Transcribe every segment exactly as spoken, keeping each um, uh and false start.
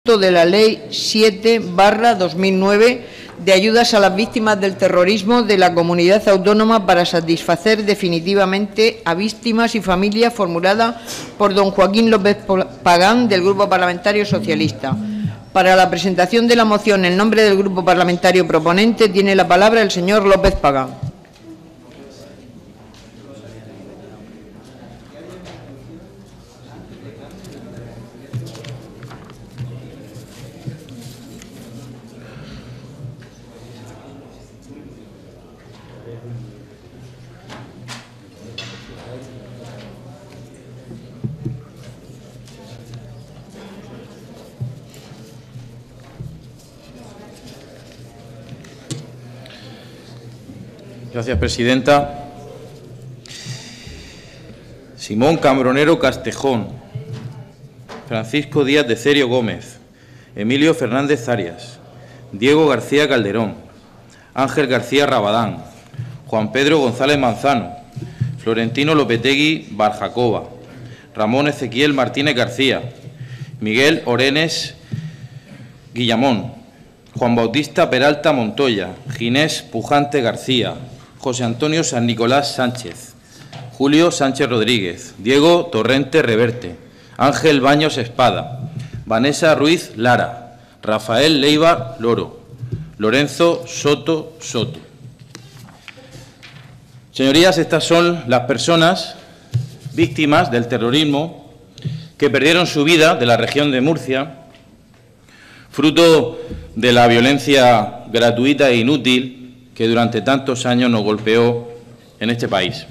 de la Ley siete barra dos mil nueve de ayudas a las víctimas del terrorismo de la Comunidad Autónoma para satisfacer definitivamente a víctimas y familias, formulada por don Joaquín López Pagán, del Grupo Parlamentario Socialista. Para la presentación de la moción en nombre del Grupo Parlamentario proponente tiene la palabra el señor López Pagán. Gracias, presidenta. Simón Cambronero Castejón, Francisco Díaz de Cerio Gómez, Emilio Fernández Arias, Diego García Calderón, Ángel García Rabadán, Juan Pedro González Manzano, Florentino Lopetegui Barjacoba, Ramón Ezequiel Martínez García, Miguel Orenes Guillamón, Juan Bautista Peralta Montoya, Ginés Pujante García, José Antonio San Nicolás Sánchez, Julio Sánchez Rodríguez, Diego Torrente Reverte, Ángel Baños Espada, Vanessa Ruiz Lara, Rafael Leiva Loro, Lorenzo Soto Soto. Señorías, estas son las personas víctimas del terrorismo que perdieron su vida de la región de Murcia, fruto de la violencia gratuita e inútil que durante tantos años nos golpeó en este país.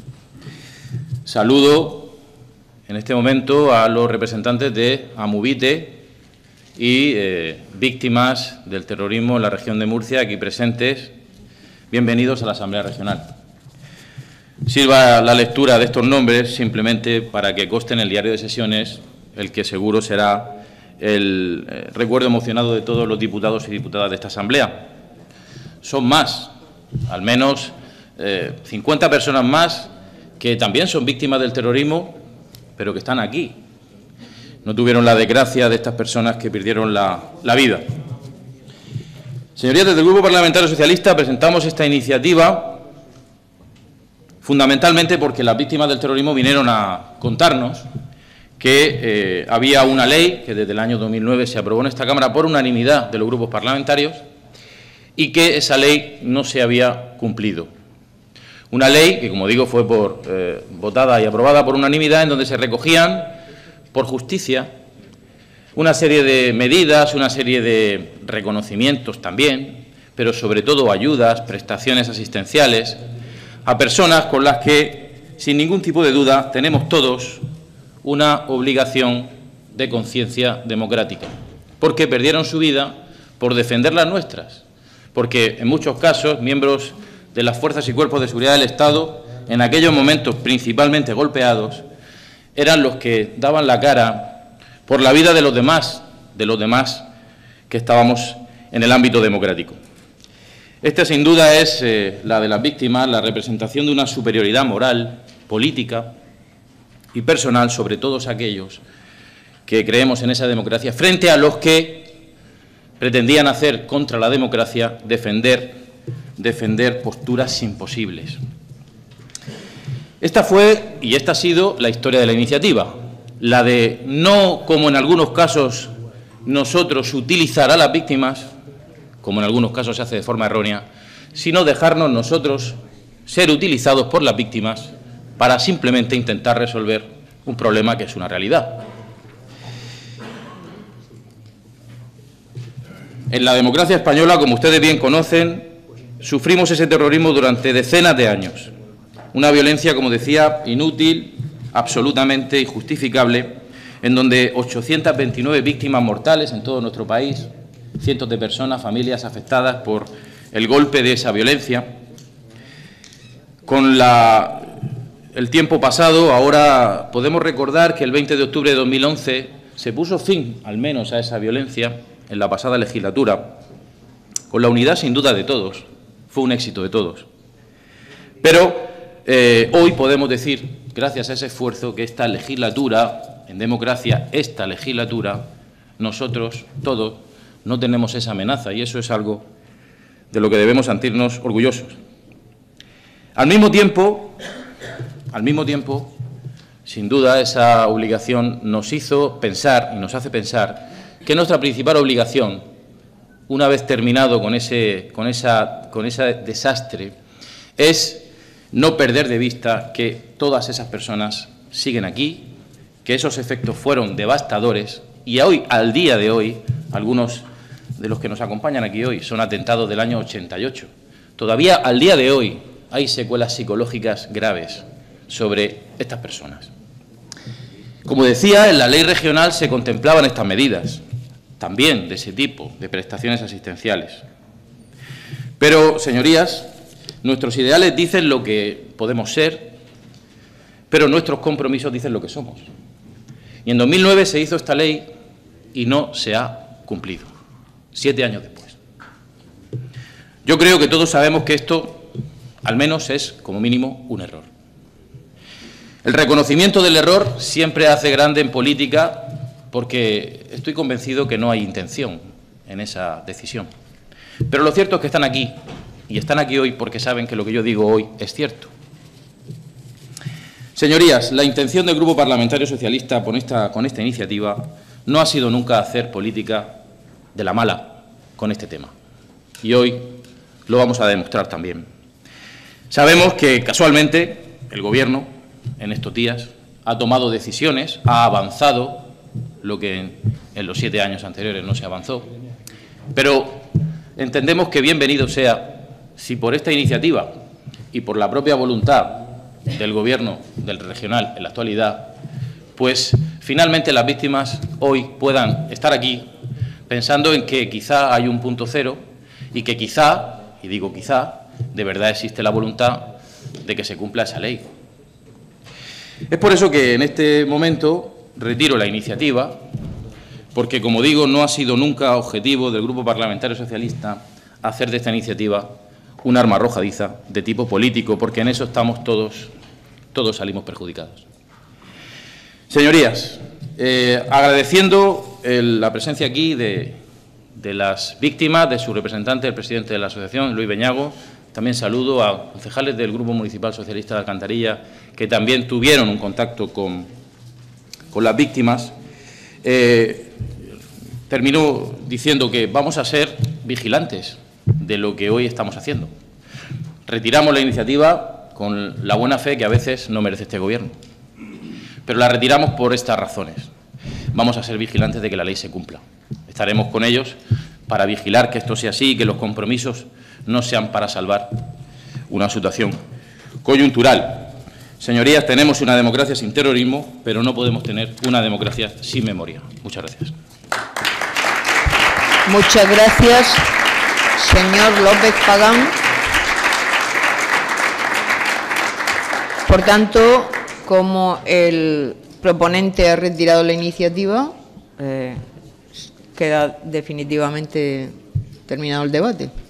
Saludo en este momento a los representantes de Amubite y eh, víctimas del terrorismo en la región de Murcia aquí presentes. Bienvenidos a la Asamblea Regional. Sirva la lectura de estos nombres simplemente para que conste en el diario de sesiones, el que seguro será el eh, recuerdo emocionado de todos los diputados y diputadas de esta Asamblea. Son más, al menos eh, cincuenta personas más que también son víctimas del terrorismo, pero que están aquí. No tuvieron la desgracia de estas personas que perdieron la, la vida. Señorías, desde el Grupo Parlamentario Socialista presentamos esta iniciativa fundamentalmente porque las víctimas del terrorismo vinieron a contarnos que eh, había una ley que desde el año dos mil nueve se aprobó en esta Cámara por unanimidad de los grupos parlamentarios y que esa ley no se había cumplido. Una ley que, como digo, fue por, eh, votada y aprobada por unanimidad, en donde se recogían, por justicia, una serie de medidas, una serie de reconocimientos también, pero sobre todo ayudas, prestaciones asistenciales, a personas con las que, sin ningún tipo de duda, tenemos todos una obligación de conciencia democrática, porque perdieron su vida por defender las nuestras, porque en muchos casos miembros de las fuerzas y cuerpos de seguridad del Estado, en aquellos momentos principalmente golpeados, eran los que daban la cara por la vida de los demás, de los demás que estábamos en el ámbito democrático. Esta, sin duda, es eh, la de las víctimas, la representación de una superioridad moral, política y personal sobre todos aquellos que creemos en esa democracia, frente a los que pretendían hacer contra la democracia, defender, defender posturas imposibles. Esta fue y esta ha sido la historia de la iniciativa, la de no, como en algunos casos, nosotros utilizar a las víctimas, como en algunos casos se hace de forma errónea, sino dejarnos nosotros ser utilizados por las víctimas para simplemente intentar resolver un problema que es una realidad. En la democracia española, como ustedes bien conocen, sufrimos ese terrorismo durante decenas de años. Una violencia, como decía, inútil, absolutamente injustificable, en donde ochocientas veintinueve víctimas mortales en todo nuestro país, cientos de personas, familias afectadas por el golpe de esa violencia. Con la, el tiempo pasado, ahora podemos recordar que el veinte de octubre de dos mil once se puso fin, al menos, a esa violencia en la pasada legislatura, con la unidad sin duda de todos. Fue un éxito de todos. Pero eh, hoy podemos decir, gracias a ese esfuerzo, que esta legislatura, en democracia, esta legislatura, nosotros, todos, no tenemos esa amenaza y eso es algo de lo que debemos sentirnos orgullosos. Al mismo tiempo, al mismo tiempo, sin duda, esa obligación nos hizo pensar y nos hace pensar que nuestra principal obligación, una vez terminado con ese, con esa, con ese desastre, es no perder de vista que todas esas personas siguen aquí, que esos efectos fueron devastadores y hoy, al día de hoy, algunos de los que nos acompañan aquí hoy son atentados del año ochenta y ocho. Todavía, al día de hoy, hay secuelas psicológicas graves sobre estas personas. Como decía, en la ley regional se contemplaban estas medidas, también de ese tipo de prestaciones asistenciales. Pero, señorías, nuestros ideales dicen lo que podemos ser, pero nuestros compromisos dicen lo que somos. Y en dos mil nueve se hizo esta ley y no se ha cumplido, siete años después. Yo creo que todos sabemos que esto, al menos, es, como mínimo, un error. El reconocimiento del error siempre hace grande en política porque estoy convencido que no hay intención en esa decisión. Pero lo cierto es que están aquí, y están aquí hoy porque saben que lo que yo digo hoy es cierto. Señorías, la intención del Grupo Parlamentario Socialista con esta, con esta iniciativa no ha sido nunca hacer política de la mala con este tema. Y hoy lo vamos a demostrar también. Sabemos que, casualmente, el Gobierno, en estos días, ha tomado decisiones, ha avanzado lo que en, en los siete años anteriores no se avanzó. Pero entendemos que bienvenido sea si por esta iniciativa y por la propia voluntad del Gobierno del regional en la actualidad, pues finalmente las víctimas hoy puedan estar aquí pensando en que quizá hay un punto cero y que quizá, y digo quizá, de verdad existe la voluntad de que se cumpla esa ley. Es por eso que en este momento retiro la iniciativa, porque, como digo, no ha sido nunca objetivo del Grupo Parlamentario Socialista hacer de esta iniciativa un arma arrojadiza de tipo político, porque en eso estamos todos, todos salimos perjudicados. Señorías, eh, agradeciendo el, la presencia aquí de, de las víctimas, de su representante, el presidente de la asociación, Luis Beñago. También saludo a concejales del Grupo Municipal Socialista de Alcantarilla que también tuvieron un contacto con, con las víctimas. Eh, termino diciendo que vamos a ser vigilantes de lo que hoy estamos haciendo. Retiramos la iniciativa con la buena fe que a veces no merece este Gobierno, pero la retiramos por estas razones. Vamos a ser vigilantes de que la ley se cumpla. Estaremos con ellos para vigilar que esto sea así y que los compromisos no sean para salvar una situación coyuntural. Señorías, tenemos una democracia sin terrorismo, pero no podemos tener una democracia sin memoria. Muchas gracias. Muchas gracias, señor López Pagán. Por tanto, como el proponente ha retirado la iniciativa, eh, queda definitivamente terminado el debate.